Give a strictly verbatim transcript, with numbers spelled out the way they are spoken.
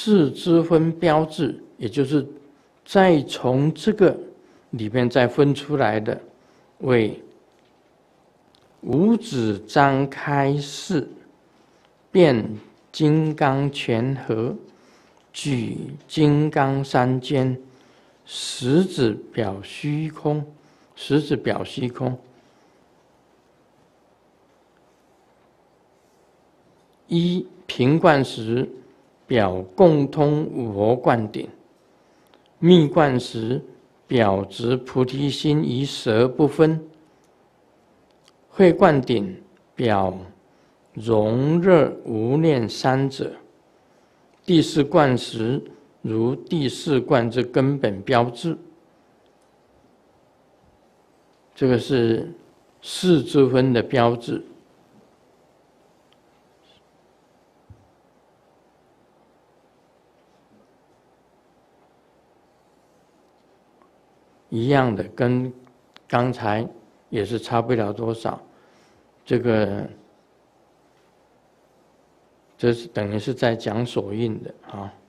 四支分标志，也就是再从这个里面再分出来的，为五指张开式，变金刚拳合，举金刚三尖，食指表虚空，食指表虚空。一平灌时表共通我灌顶，密灌时表执菩提心与舍不分，会灌顶表容热无念三者。第四灌时如第四灌之根本标志。这个是四支分的标志。一样的，跟刚才也是差不了多少。这个，这是等于是在讲手印的啊。